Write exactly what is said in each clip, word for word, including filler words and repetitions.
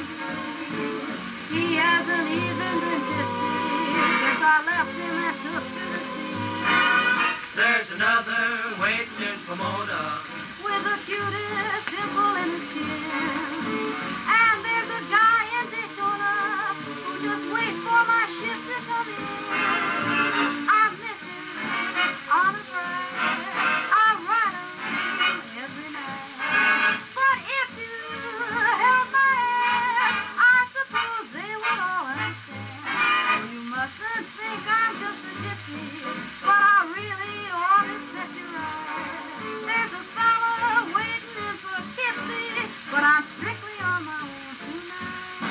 He hasn't even been tipsy since I left him and took to the sea. There's another waiting in Pomona With the cutest dimple in his chin. And there's a guy in Daytona who just waits for my ship to come in. I miss him on a Friday. I write him every night. But if you held my hand, I suppose they would all understand. You mustn't think I'm just a gypsy, but I really ought to set you right. There's a fella waiting in poughkeepsie, but I'm strictly on my own tonight.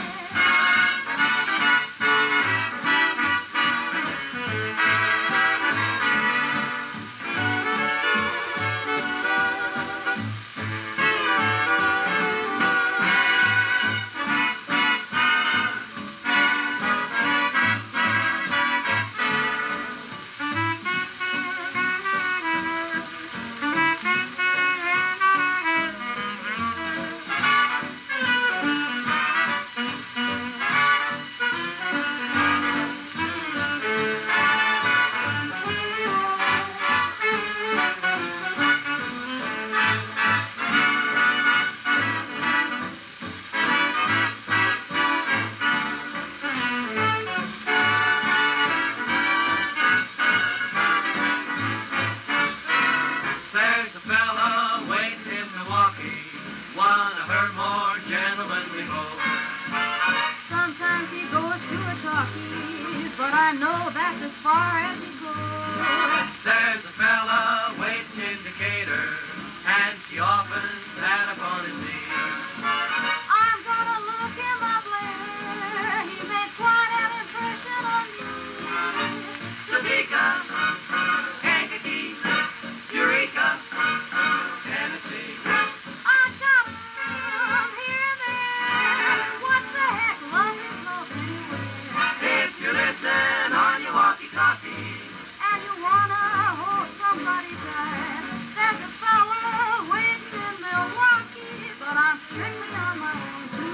There's a fella waiting in Milwaukee, one of her more gentlemanly folks. Sometimes he goes to a talkie, but I know that's as far as he goes. There's a fella waiting in Decatur, and she often sat upon his knee. I'm gonna look him up later. He made quite an impression on me. Topeka, Kankakee, Eureka, Tennessee. I got him here and there. What the heck, love is love anyway. If you listen on your walkie-talkie, And you wanna hold somebody tight, there's a fella waiting in Milwaukee, but I'm strictly on my own.